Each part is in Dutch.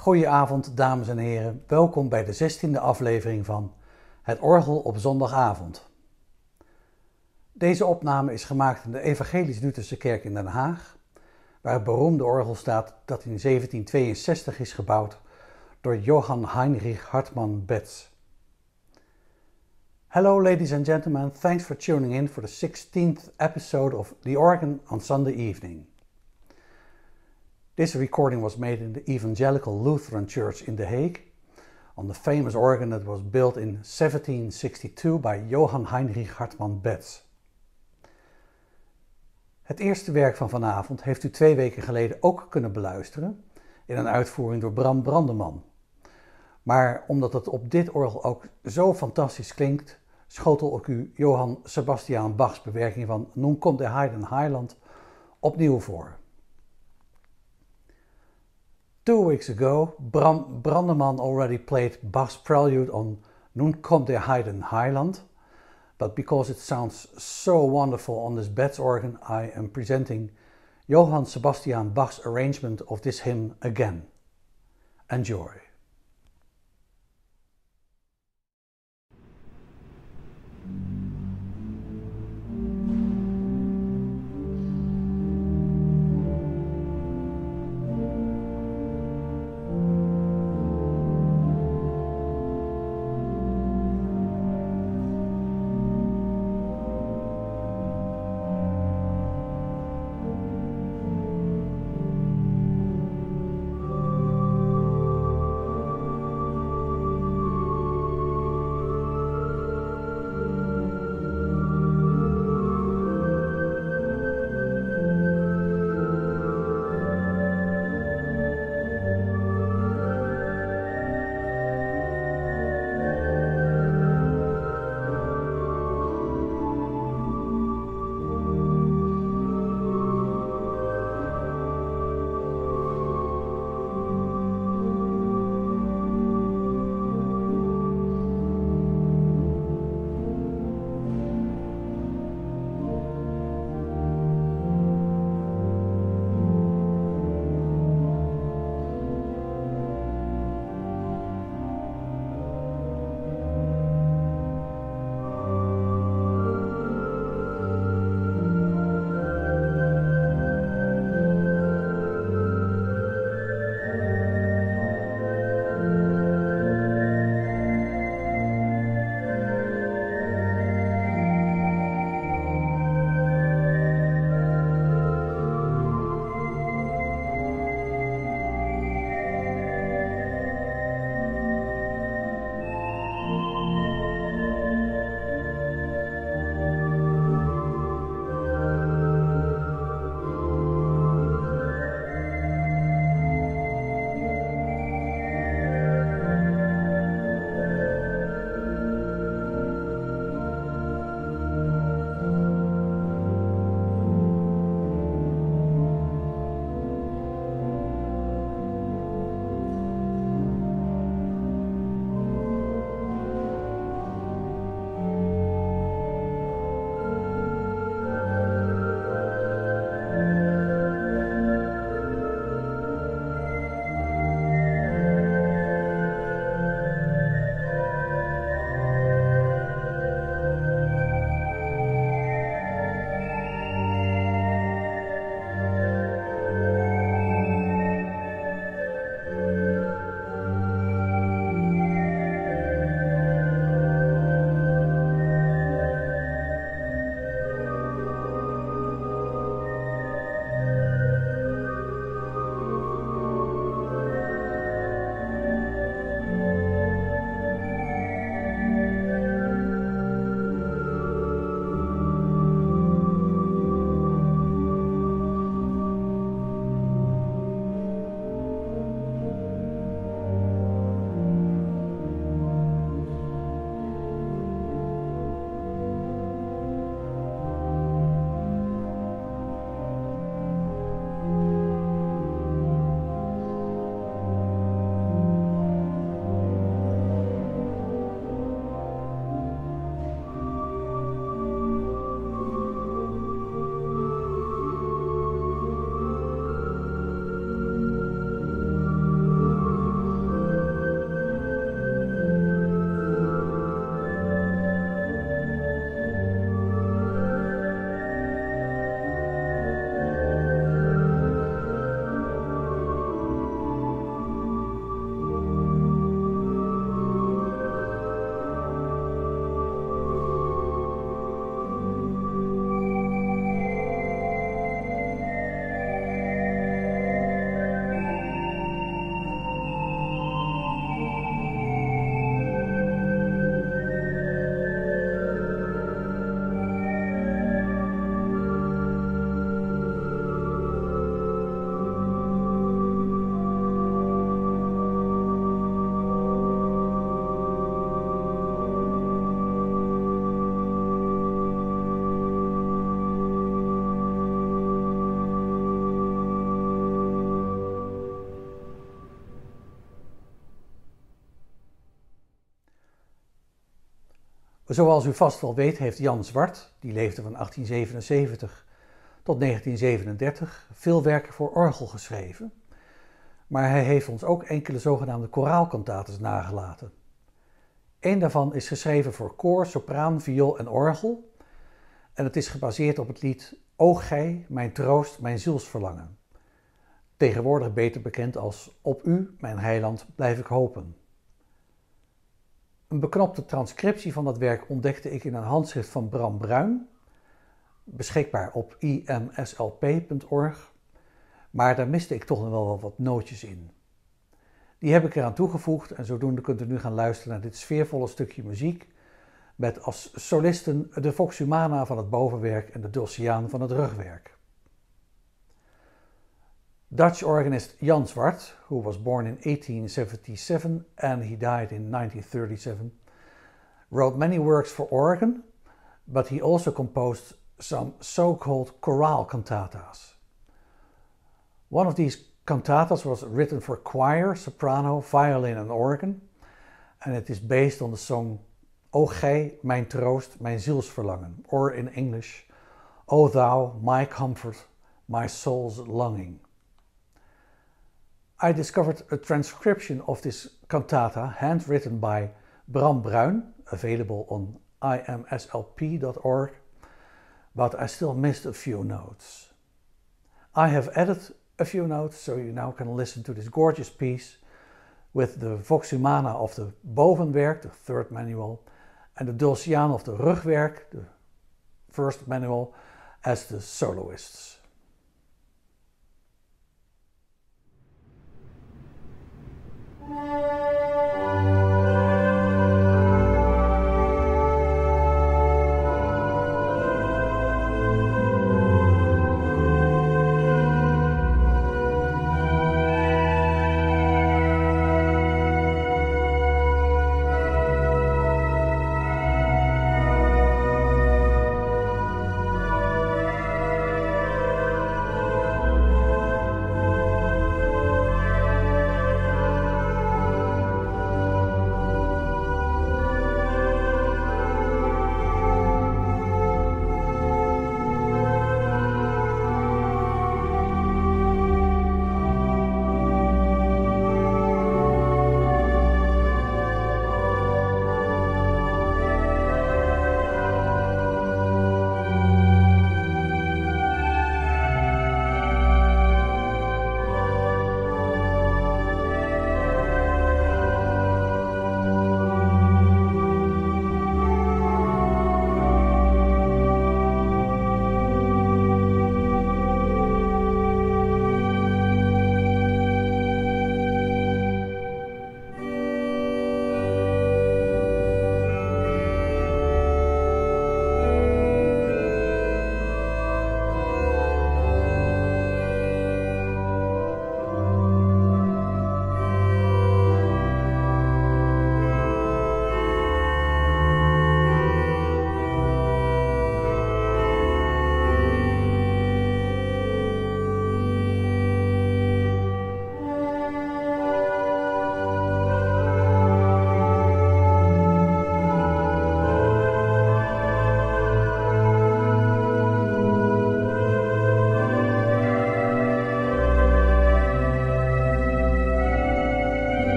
Goedenavond, dames en heren. Welkom bij de 16e aflevering van Het Orgel op zondagavond. Deze opname is gemaakt in de Evangelisch-Lutherse Kerk in Den Haag, waar het beroemde orgel staat dat in 1762 is gebouwd door Johann Heinrich Hartmann Betz. Hello ladies and gentlemen, thanks for tuning in for the 16th episode of The Organ on Sunday evening. This recording was made in the Evangelical Lutheran Church in The Hague on the famous organ that was built in 1762 by Johann Heinrich Hartmann Betz. Het eerste werk van vanavond heeft u 2 weken geleden ook kunnen beluisteren in een uitvoering door Bram Brandeman. Maar omdat het op dit orgel ook zo fantastisch klinkt, schotel ik u Johann Sebastian Bachs bewerking van Nun kommt der Heiden Heiland opnieuw voor. 2 weeks ago, Bram Brandeman already played Bach's prelude on Nun kommt der Heiden Heiland, but because it sounds so wonderful on this Betz organ, I am presenting Johann Sebastian Bach's arrangement of this hymn again. Enjoy. Zoals u vast wel weet heeft Jan Zwart, die leefde van 1877 tot 1937, veel werken voor orgel geschreven. Maar hij heeft ons ook enkele zogenaamde koraalkantates nagelaten. Eén daarvan is geschreven voor koor, sopraan, viool en orgel. En het is gebaseerd op het lied O gij, mijn troost, mijn zielsverlangen. Tegenwoordig beter bekend als Op u, mijn heiland, blijf ik hopen. Een beknopte transcriptie van dat werk ontdekte ik in een handschrift van Bram Bruin, beschikbaar op imslp.org, maar daar miste ik toch nog wel wat nootjes in. Die heb ik eraan toegevoegd en zodoende kunt u nu gaan luisteren naar dit sfeervolle stukje muziek met als solisten de Vox Humana van het bovenwerk en de Dulciaan van het rugwerk. Dutch organist Jan Zwart, who was born in 1877 and he died in 1937, wrote many works for organ, but he also composed some so-called chorale cantatas. One of these cantatas was written for choir, soprano, violin and organ, and it is based on the song O gij, mijn troost, mijn zielsverlangen, or in English, O thou, my comfort, my soul's longing. I discovered a transcription of this cantata handwritten by Bram Bruin, available on imslp.org, but I still missed a few notes. I have added a few notes so you now can listen to this gorgeous piece with the Vox Humana of the bovenwerk, the third manual, and the Dulciaan of the rugwerk, the first manual, as the soloists.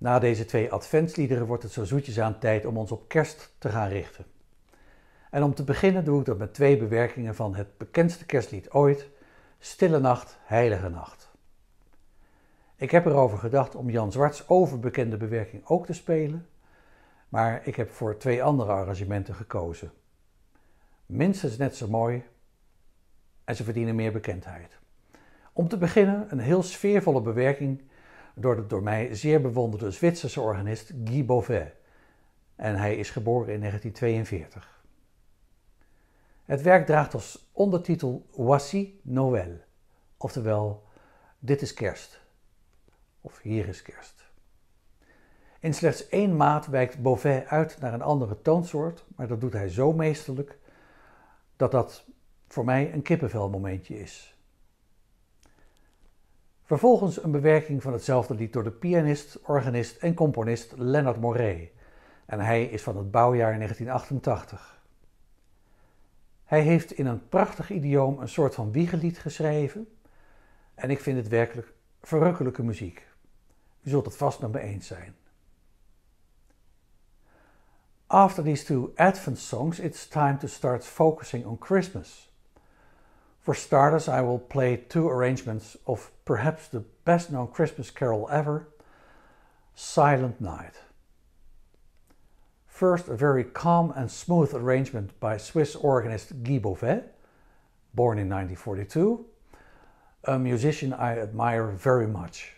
Na deze 2 adventsliederen wordt het zo zoetjes aan tijd om ons op kerst te gaan richten. En om te beginnen doe ik dat met 2 bewerkingen van het bekendste kerstlied ooit, Stille Nacht, Heilige Nacht. Ik heb erover gedacht om Jan Zwarts overbekende bewerking ook te spelen, maar ik heb voor 2 andere arrangementen gekozen. Minstens net zo mooi en ze verdienen meer bekendheid. Om te beginnen een heel sfeervolle bewerking door de door mij zeer bewonderde Zwitserse organist Guy Bovet. En hij is geboren in 1942. Het werk draagt als ondertitel Voici Noël, oftewel dit is kerst, of hier is kerst. In slechts 1 maat wijkt Bovet uit naar een andere toonsoort, maar dat doet hij zo meesterlijk dat dat voor mij een kippenvelmomentje is. Vervolgens een bewerking van hetzelfde lied door de pianist, organist en componist Leonard Moret. En hij is van het bouwjaar 1988. Hij heeft in een prachtig idioom een soort van wiegelied geschreven. En ik vind het werkelijk verrukkelijke muziek. U zult het vast met me eens zijn. After these 2 Advent songs, it's time to start focusing on Christmas. For starters, I will play 2 arrangements of perhaps the best-known Christmas carol ever, Silent Night. First, a very calm and smooth arrangement by Swiss organist Guy Bovet, born in 1942, a musician I admire very much.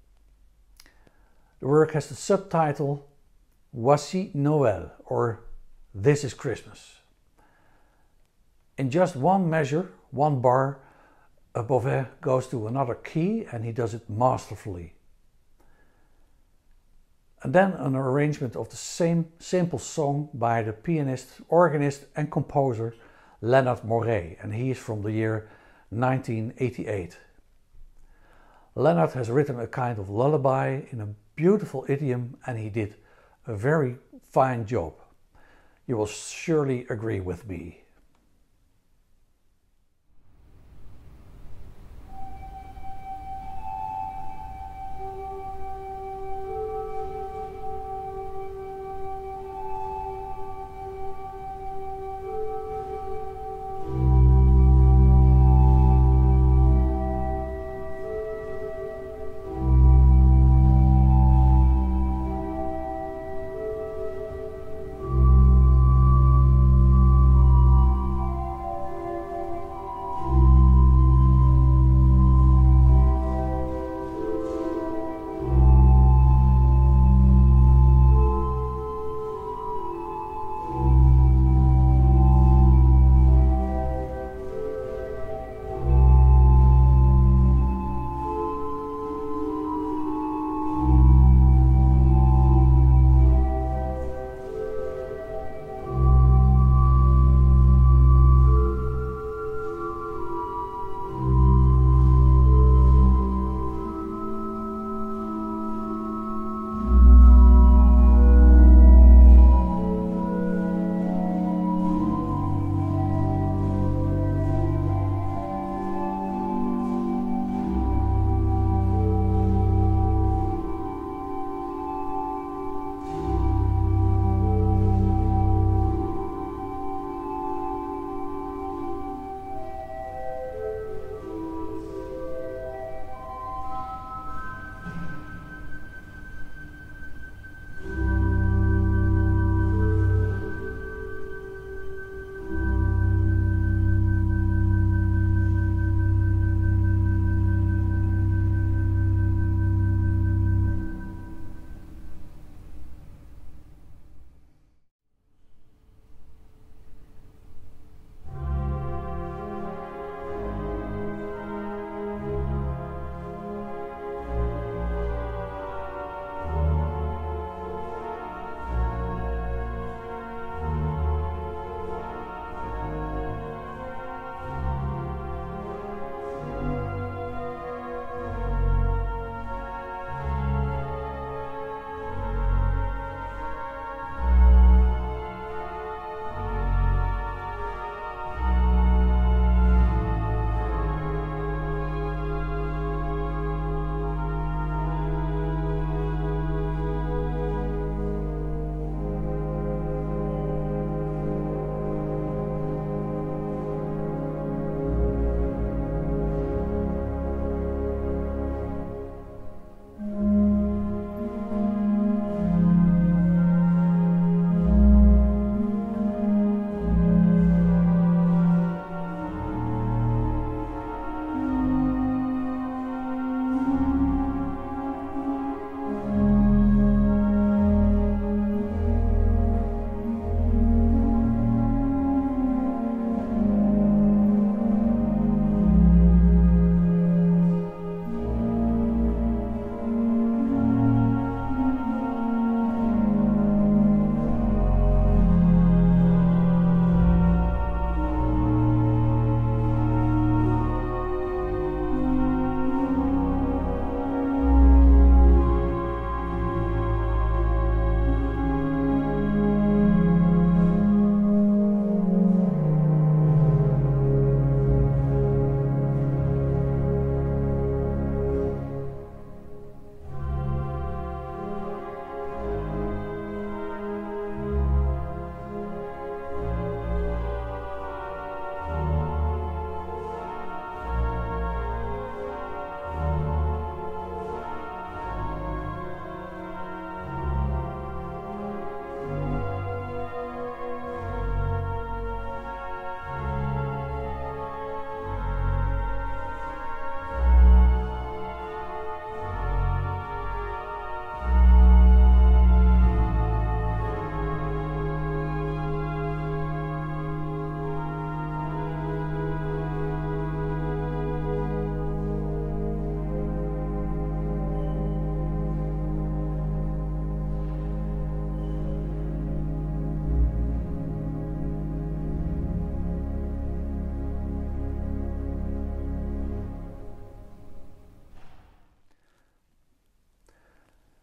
The work has the subtitle Voici Noël, or This is Christmas. In just 1 measure, 1 bar, Bovet goes to another key and he does it masterfully. And then an arrangement of the same simple song by the pianist, organist and composer Leonard Moret, and he is from the year 1988. Leonard has written a kind of lullaby in a beautiful idiom and he did a very fine job. You will surely agree with me.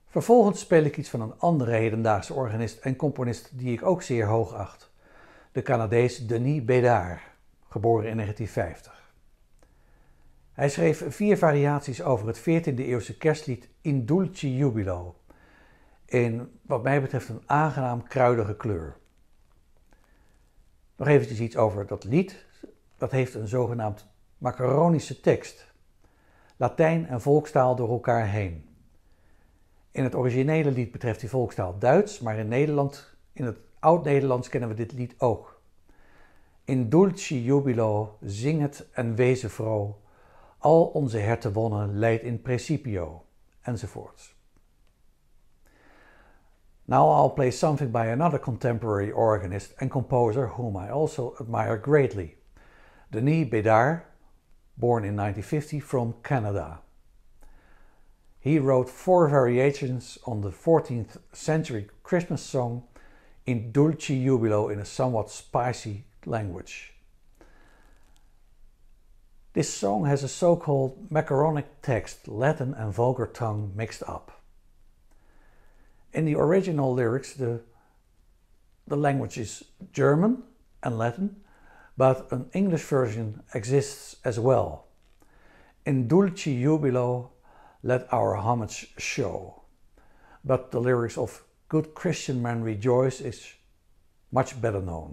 Vervolgens speel ik iets van een andere hedendaagse organist en componist die ik ook zeer hoog acht. De Canadees Denis Bédard, geboren in 1950. Hij schreef 4 variaties over het 14e eeuwse kerstlied In Dulci Jubilo, in wat mij betreft een aangenaam kruidige kleur. Nog eventjes iets over dat lied. Dat heeft een zogenaamd macaronische tekst. Latijn en volkstaal door elkaar heen. In het originele lied betreft die volkstaal Duits, maar in het Oud-Nederlands kennen we dit lied ook. In dulci jubilo, zing het en wees vro, al onze herten wonnen leidt in principio, enzovoorts. Now I'll play something by another contemporary organist and composer whom I also admire greatly, Denis Bédard, born in 1950 from Canada. He wrote 4 variations on the 14th century Christmas song In Dulci Jubilo in a somewhat spicy language. This song has a so-called macaronic text, Latin and vulgar tongue mixed up. In the original lyrics, the language is German and Latin, but an English version exists as well. In dulci jubilo, let our homage show. But the lyrics of Good Christian Men Rejoice is much better known.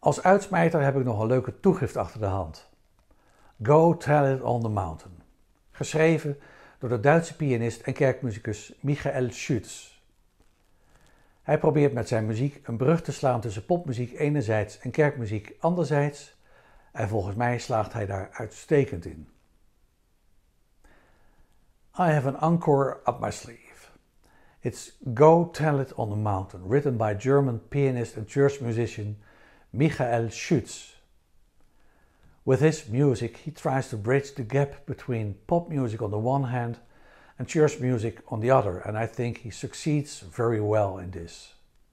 Als uitsmijter heb ik nog een leuke toegift achter de hand. Go Tell It on the Mountain. Geschreven door de Duitse pianist en kerkmuzikus Michael Schütz. Hij probeert met zijn muziek een brug te slaan tussen popmuziek enerzijds en kerkmuziek anderzijds. En volgens mij slaagt hij daar uitstekend in. I have an encore up my sleeve. It's Go Tell It on the Mountain, written by German pianist and church musician Michael Schütz. With his music, he tries to bridge the gap between pop music on the one hand and church music on the other, and I think he succeeds very well in this.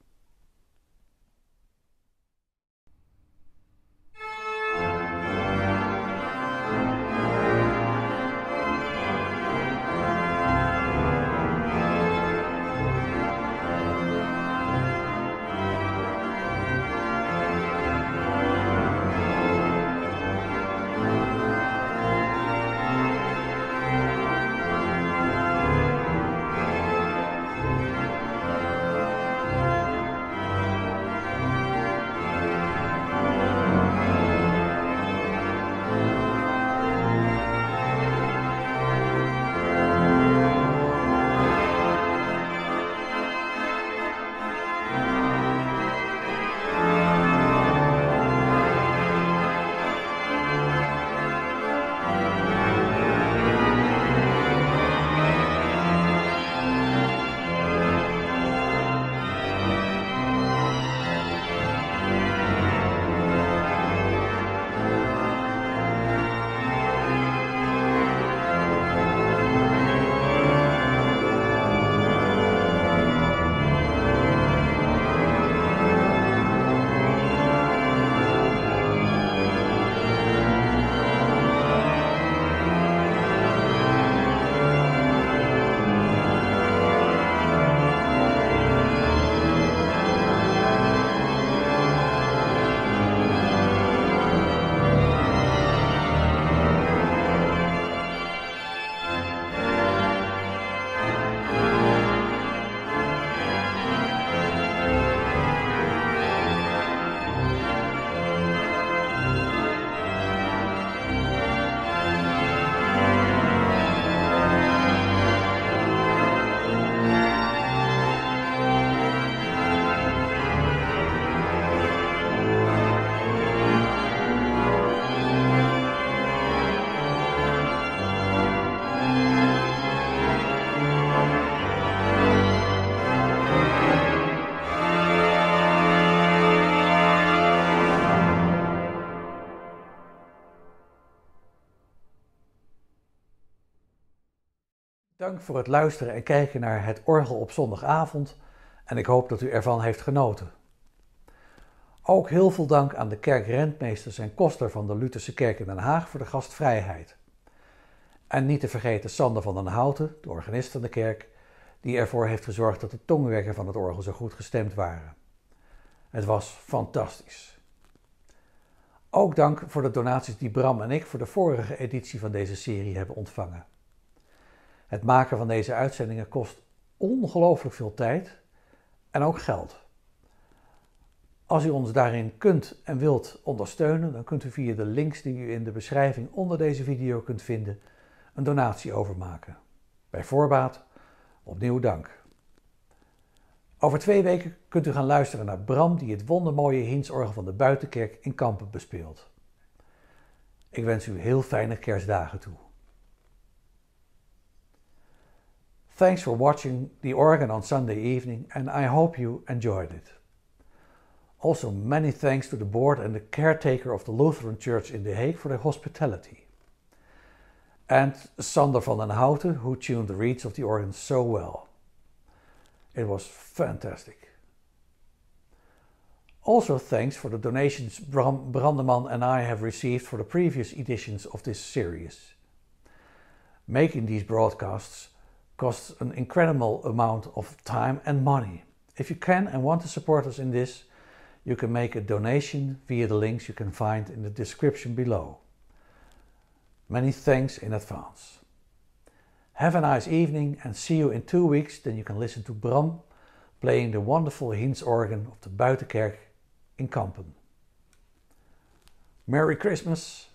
Dank voor het luisteren en kijken naar het orgel op zondagavond en ik hoop dat u ervan heeft genoten. Ook heel veel dank aan de kerkrentmeesters en koster van de Lutherse Kerk in Den Haag voor de gastvrijheid. En niet te vergeten Sander van den Houten, de organist van de kerk, die ervoor heeft gezorgd dat de tongwerken van het orgel zo goed gestemd waren. Het was fantastisch. Ook dank voor de donaties die Bram en ik voor de vorige editie van deze serie hebben ontvangen. Het maken van deze uitzendingen kost ongelooflijk veel tijd en ook geld. Als u ons daarin kunt en wilt ondersteunen, dan kunt u via de links die u in de beschrijving onder deze video kunt vinden, een donatie overmaken. Bij voorbaat, opnieuw dank. Over 2 weken kunt u gaan luisteren naar Bram die het wondermooie Hinszorgel van de Buitenkerk in Kampen bespeelt. Ik wens u heel fijne kerstdagen toe. Thanks for watching the organ on Sunday evening and I hope you enjoyed it. Also many thanks to the board and the caretaker of the Lutheran Church in The Hague for their hospitality. And Sander van den Houten who tuned the reeds of the organ so well. It was fantastic. Also thanks for the donations Bram Brandeman and I have received for the previous editions of this series. Making these broadcasts costs an incredible amount of time and money. If you can and want to support us in this, you can make a donation via the links you can find in the description below. Many thanks in advance. Have a nice evening and see you in 2 weeks, then you can listen to Bram playing the wonderful Hinsz organ of the Buitenkerk in Kampen. Merry Christmas!